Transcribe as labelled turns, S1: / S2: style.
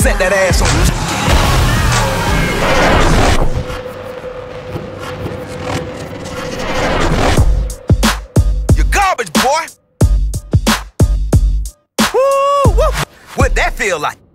S1: set that ass on. You're garbage, boy. Woo, woo. What'd that feel like?